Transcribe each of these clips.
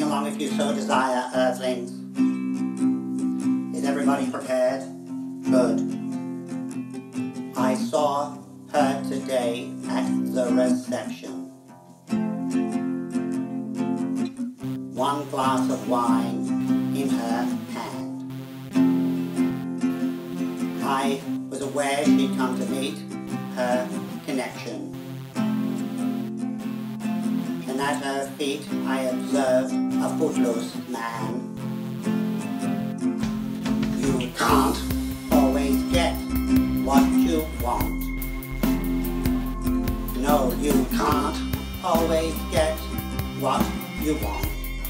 along if you so desire, earthlings. Is everybody prepared? Good. I saw her today at the reception. One glass of wine in her hand. I was aware she'd come to meet her connection. And at her feet I observed a footloose man. You can't always get what you want. No, you can't always get what you want.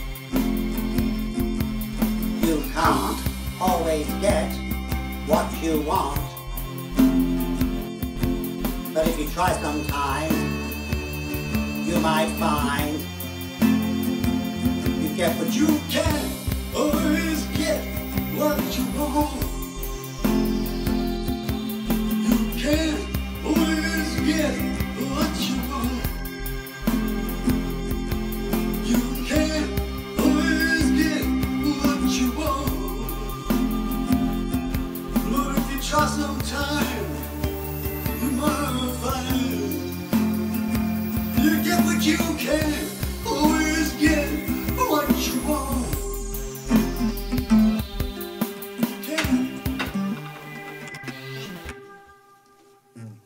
You can't always get what you want. But if you try sometime, you might find you get what you can always get what you want. You can't always get what you want. You can't always get what you want. But if you try sometime, you might find you get what you can always get what you want. You can.